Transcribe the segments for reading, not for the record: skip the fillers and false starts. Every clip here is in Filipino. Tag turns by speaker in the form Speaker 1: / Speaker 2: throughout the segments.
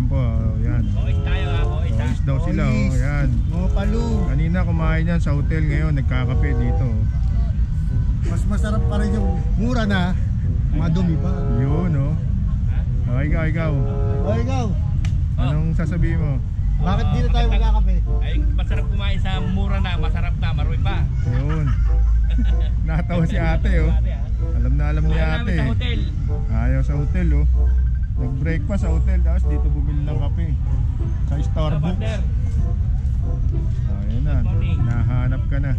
Speaker 1: Ayan po, yan.
Speaker 2: Ois tayo ha, ois ha.
Speaker 1: Ois daw sila,
Speaker 3: Ois.
Speaker 1: yan.
Speaker 3: Mga palu.
Speaker 1: Kanina kumain yan sa hotel, ngayon nagkakape dito.
Speaker 3: Mas masarap pa rin yung mura na. Madumi pa.
Speaker 1: Yun, oh. Ikaw.
Speaker 3: O ikaw,
Speaker 1: Anong sasabihin mo?
Speaker 3: bakit di na tayo magkakape?
Speaker 2: Ay, masarap kumain sa mura na, masarap na, maroy pa.
Speaker 1: Yun. Natawa si ate, oh. Alam na alam ni
Speaker 2: Ayaw namin
Speaker 1: ate.
Speaker 2: sa hotel.
Speaker 1: Ayaw sa hotel, oh. Nag-breakfast sa hotel, tapos dito bumili ng kape. Sa
Speaker 2: Ano,
Speaker 1: Starbucks.
Speaker 2: partner?
Speaker 1: Ayun na,
Speaker 2: Good morning.
Speaker 1: nahanap ka na.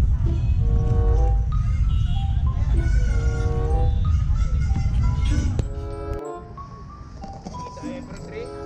Speaker 2: Every 3.